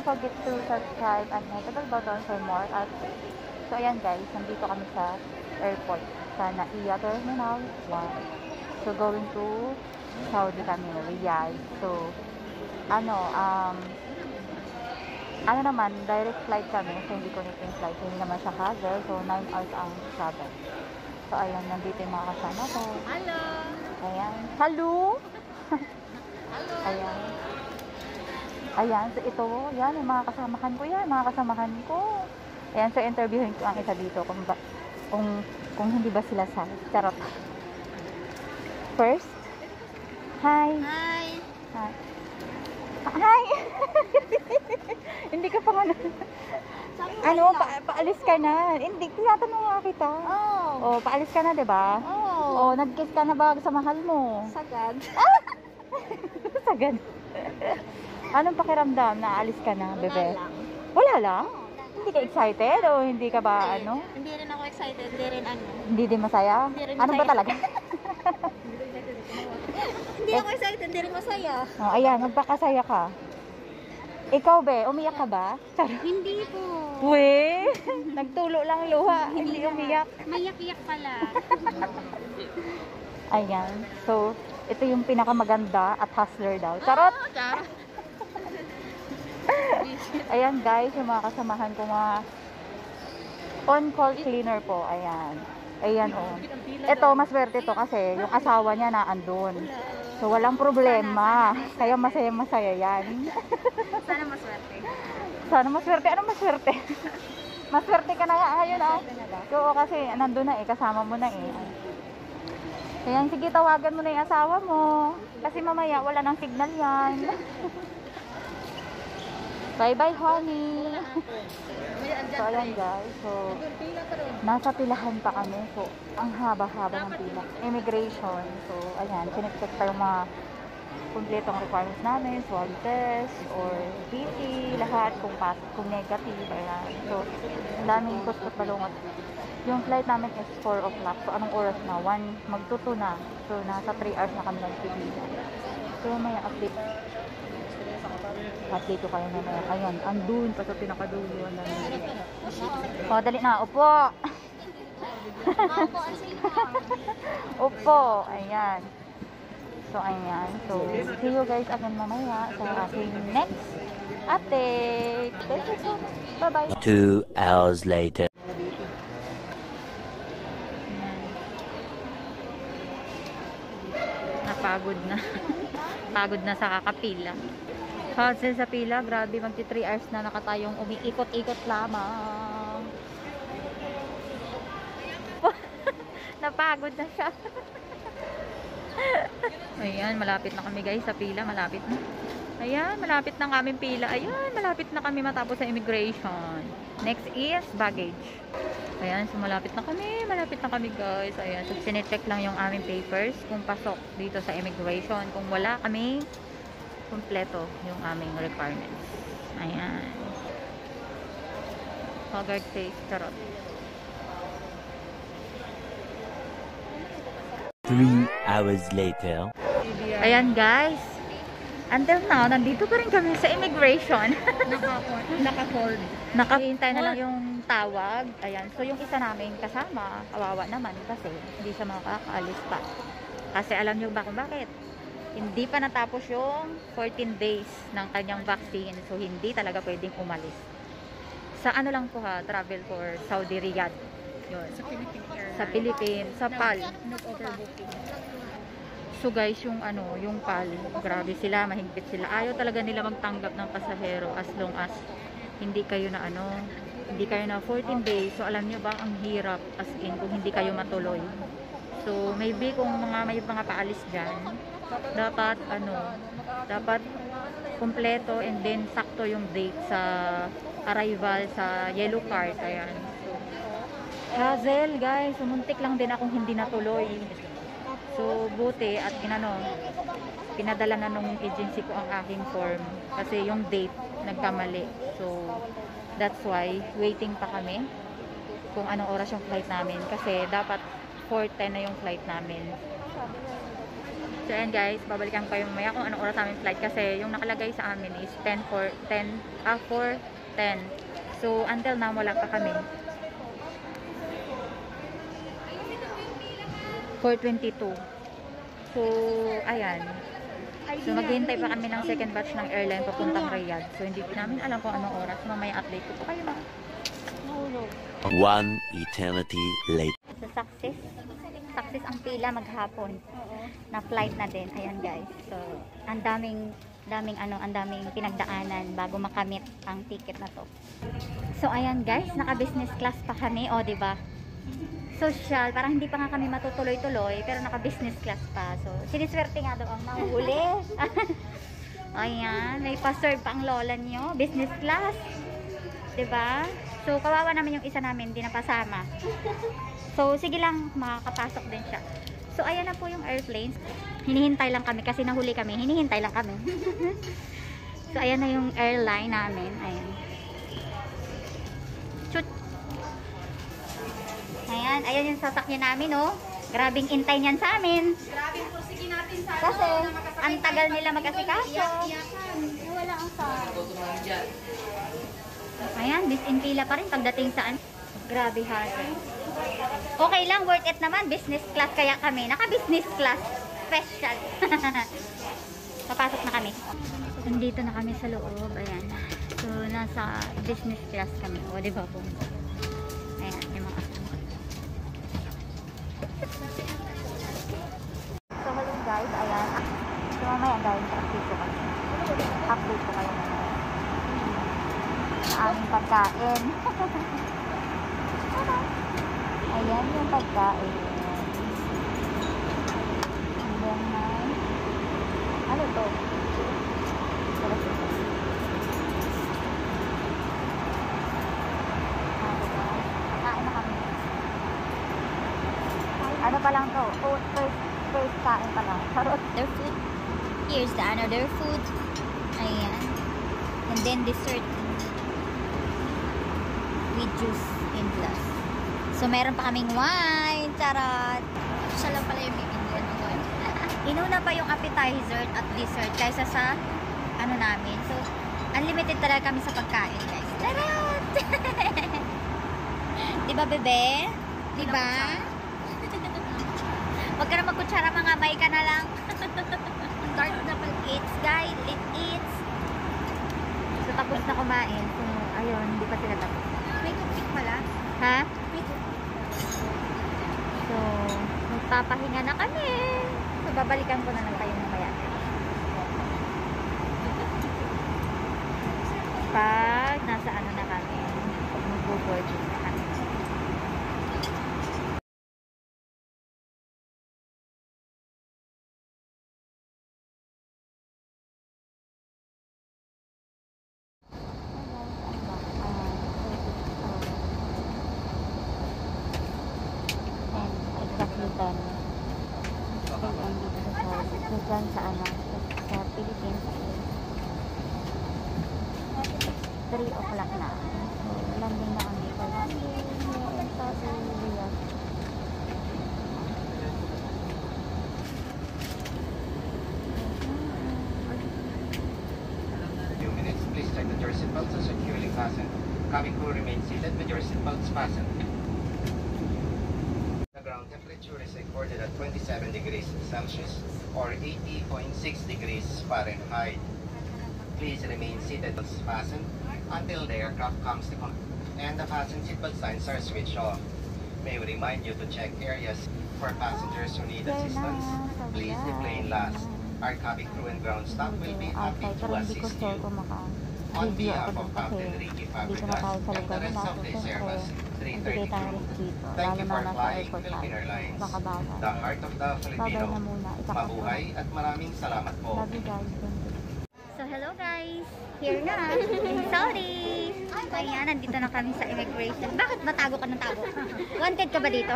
forget to subscribe and hit the bell button for more updates. So ayan guys, nandito kami sa airport sa NAIA Terminal 1. So going to Saudi kami, Riyadh. So ano naman, direct flight kami, so hindi connecting flight, so hindi naman siya hassle, so 9 hours ang travel. So ayan, nandito yung mga kasama ko. Hello! Ayan. Hello! Hello! Ayan. Ayan, so ito, yan, yung mga kasamahan ko yan, mga kasamahan ko. Ayan, so interviewin ko ang isa dito kung hindi ba sila sa charot. First, hi! Hi! Hi! Hi! Hindi ka pa nga paalis ka na. Hindi, tinatanong nga kita. Oh, paalis ka na, diba? Oh, nag-kiss ka na ba sa mahal mo? Sagad. Sagad. Anong pakiramdam na aalis ka na, bebe? Wala lang. Wala lang? Hindi ka excited o hindi ka ba ano? Hindi rin ako excited. Hindi rin ano. Hindi din masaya? Hindi rin Ano ba masaya. talaga? Hindi ako excited. Hindi rin masaya. Oh, ayan, magpakasaya ka. Ikaw, be, umiyak ka ba? Charot. Hindi po. We, nagtulo lang luha, hindi umiyak. Mayak-iyak pala. Ayan, so, ito yung pinakamaganda at hustler daw. Charot! Charot. Ayan guys, yung mga kasamahan ko mga on-call cleaner po. Ayan. Ayan oh. Ito, maswerte to kasi yung asawa niya na andun. So, walang problema. Kaya masaya-masaya yan. Sana maswerte. Sana maswerte. Ano maswerte? Maswerte ka na nga ngayon ah. Oo, kasi nandun na eh. Kasama mo na eh. Ayan, sige, tawagan mo na yung asawa mo. Kasi mamaya wala nang signal yan. Bye-bye, honey. So, ayan guys. So, nasa pilahan pa kami. So, ang haba-haba ng pila. Immigration. So, ayan. Chinek-check pa yung mga kumpletong requirements namin. Swab test or PT. Lahat. Kung negative. Ayan. So, ang daming kustot balungot. Yung flight namin is 4 o'clock. So, anong oras na? 1. Magtuto na. So, nasa 3 hours na kami nagpipila. So, may update. Update ko kayo mamaya. Ayan, andun pa sa pinakadulo. O, dali na. Upo! Upo! Ayan. So, ayan. So, see you guys again mamaya sa aking next update. Thank you so much. Bye-bye. 2 hours later. Napagod na. Pagod na sa kakapila. Hassle sa pila, grabe, magti 3 hours na nakatayong umiikot-ikot lamang. Napagod na siya. Ayan, malapit na kami guys sa pila, malapit na. Ayan, malapit na ang aming pila. Ayan, malapit na kami matapos sa immigration. Next is baggage. Ayan, so malapit na kami guys. Ayan, so sinecheck lang yung aming papers kung pasok dito sa immigration. Kung wala kami, kumpleto yung aming requirements. Ayan. Haggard face, charot. 3 hours later. Ayan guys. Until now, nandito pa rin kami sa immigration. Naka-hold. Nakahintay na lang yung tawag. Ayan. So yung isa namin kasama, kawawa naman kasi hindi siya makakaalis pa. Kasi alam niyo ba kung bakit? Hindi pa natapos yung 14 days ng kanyang vaccine. So, hindi talaga pwedeng umalis. Sa ano lang po ha, travel for Saudi Riyadh. Yun. Sa Philippine Airlines. Sa Philippines, sa PAL. Not overbooking. So guys, yung yung PAL, grabe sila, mahigpit sila. Ayaw talaga nila magtanggap ng pasahero as long as hindi kayo na hindi kayo na 14 days. So, alam niyo ba, ang hirap as in kung hindi kayo matuloy. So, maybe kung may mga paalis dyan, dapat dapat kumpleto and then sakto yung date sa arrival sa yellow card. Ayan. So, hassle guys, sumuntik lang din akong hindi natuloy. So, buti at pinadala na nung agency ko ang aking form kasi yung date nagkamali. So, that's why waiting pa kami kung anong oras yung flight namin kasi dapat 4:10 na yung flight namin. So ayan guys, babalikan ko kayo mamaya kung anong oras namin flight kasi yung nakalagay sa amin is 4:10. So until now wala pa kami. 4:22. So ayan. So maghihintay pa kami ng second batch ng airline papuntang Riyadh. So hindi namin alam kung anong oras. Mamaya update ko po kayo mga. One eternity later. So success ang pila maghapon. Na flight na din. Ayan guys. So ang daming pinagdaanan bago makamit ang ticket na to. So ayan guys, naka business class pa kami, o di ba? Social, parang hindi pa nga kami matutuloy-tuloy, pero naka business class pa. So siniswerte nga daw ang mahuli. Ayan, may pa-serve pa ang lola nyo, business class. 'Di ba? So kawawa naman yung isa namin, hindi napasama. So sige lang, makakapasok din siya. So ayan na po yung airplanes. Hinihintay lang kami kasi nahuli kami. Hinihintay lang kami. So ayan na yung airline namin. Ayan. Shoot. Ayan yung sasakyan namin, oh. Grabing intay niyan sa amin. Grabing pursige natin sa Kasi ang tagal nila magkasikaso. Wala ang sa. Ayan, bis in pila pa rin pagdating saan. Grabe hassle. Okay lang, worth it naman. Business class kaya kami. Naka-business class. Special. Papasok na kami. Nandito na kami sa loob. Ayan. So, nasa business class kami. O, diba po? Ayan, yung mga. So, hello guys. Ayan. So, mamaya guys, update ko kayo. Update ko kayo mamaya. Sa aming pagkain. Ayan yung pagkain. And then, ano to? Kain na kami. Ano pa lang to? First kain pa lang. Charot. Their food. Here's the another food. Ayan. And then dessert. With juice in glass. So, meron pa kaming wine. Charot. Siya lang pala yung may Indian wine. Inuna pa yung appetizer at dessert kaysa sa ano namin. So, unlimited talaga kami sa pagkain, guys. Charot! Diba, bebe? Diba? Huwag ka na magkutsara, mga may ka na lang. Start na pag-eats, guys. Eats. So, tapos na kumain. So, ayun, hindi pa sila tapos. May toothpick pala. Ha? May toothpick. So, magpapahinga na kami. So, babalikan ko na lang kayo mamaya. Pag nasa ano na kami, pag mag-boarding na kami. Dyan sa ano, sa Philippines, 3 o'clock na. So, landing na kami sa landing sa Riyadh. Few minutes, please check that your seatbelts are securely fastened. Cabin crew remain seated with your seatbelts fastened. The ground temperature is recorded at 27 degrees Celsius or 80.6 degrees Fahrenheit. Please remain seated and fastened until the aircraft comes to come and the fasten seatbelt signs are switched off. May we remind you to check areas for passengers who need assistance. Please deplane last. Our cabin crew and ground staff will be happy to assist you. On behalf of Captain Ricky Fabregas and the rest of the Airbus 330 crew, thank you for flying Philippine Airlines, the heart of the Filipino. Mabuhay at maraming salamat po. Love you guys. So, hello guys. Here na. Sorry. Ayan, nandito na kami sa immigration. Bakit matago ka ng tago? Wanted ka ba dito?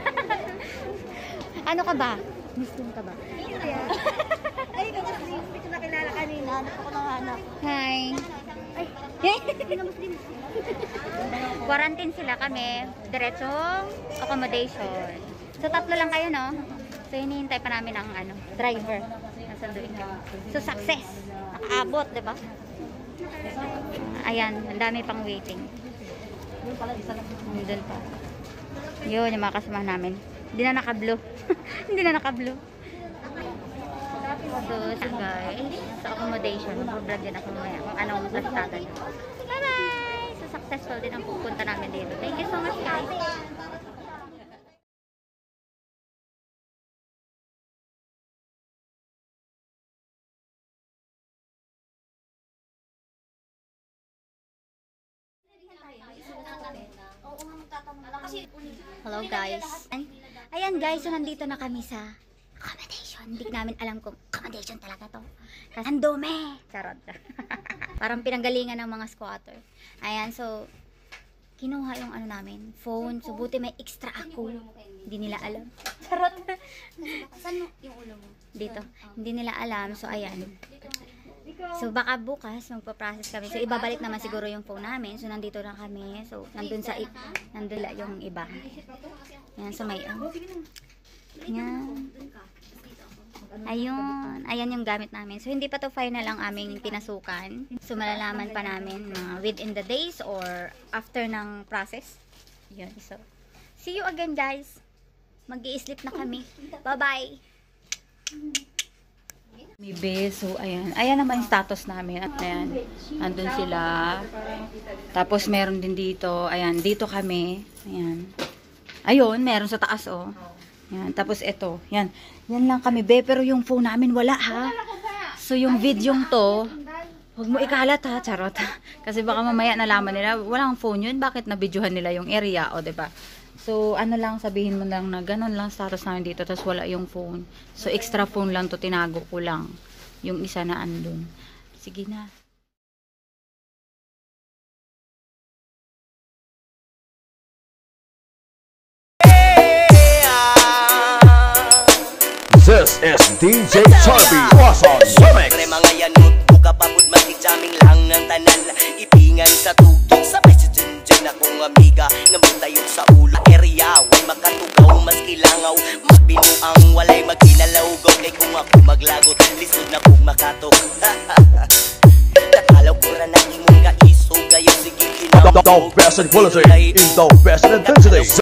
Ano ka ba? Muslim ka ba? Ay, ikaw Muslim. Hindi ko nakilala kanina. Hanap ako ng hanap. Hi. Ay, hindi na Muslim. Quarantine sila kami. Diretsong accommodation. So, 3 lang kayo, no? So, hinihintay pa namin ang driver. Nasanduin kami. So, success. Nakaabot, diba? Ayan, ang dami pang waiting. Nandun pa. Yun, yung mga kasama namin. Hindi na naka-blue. Hindi na naka-blue. So, guys, sa accommodation, mag-vlog din ako mamaya kung anong lastada nyo. Bye-bye! So, successful din ang pupunta namin dito. Thank you so much, guys! Hello guys. Ayan guys, so nandito na kami sa accommodation. Hindi namin alam kung accommodation talaga to. Kasi ang dumi. Charot. Parang pinanggalingan ng mga squatter. Ayan, so kinuha yung namin, phone. So buti may extra ako. Hindi nila alam. Charot. Saan yung ulo mo? Dito. Hindi nila alam. So ayan. So baka bukas magpa-process kami. So ibabalik naman siguro yung phone namin. So nandito na kami. So nandun yung iba. Yan, so may yan. Ayan yung gamit namin. So hindi pa to final ang aming pinasukan. So malalaman pa namin within the days or after ng process. Yun. So see you again guys. Mag-i-sleep na kami. Bye-bye. Maybe, so ayan. Ayan naman yung status namin. Ayan. Andun sila. Tapos meron din dito. Ayan, dito kami. Ayan. Ayun, meron sa taas, oh. Ayan. Tapos ito. Yan. Yan lang kami, be. Pero yung phone namin wala, ha? So yung video to, huwag mo ikalat, ha? Charot. Kasi baka mamaya nalaman nila, walang phone yun. Bakit nabidyohan nila yung area, o, diba? So, lang, sabihin mo lang na ganun lang status namin dito, tapos wala yung phone. So, extra phone lang to, tinago ko lang. Yung isa na andun. Sige na. This is DJ Charby. Awesome Summit. Pre mga yanot, buka papud magkichaming lang ng tanan. Ipingan sa tugtog, sabay si Junjun akong amiga. Namutayon sa ulo, area, way makatugaw, mas kilangaw. Magbinuang, walay magkinalawgaw. Kay kung ako maglagot, lisod na kung makatok. Nakalaw ko rin ang imong kaiso, gayon sige The best in quality, in the best in intensity.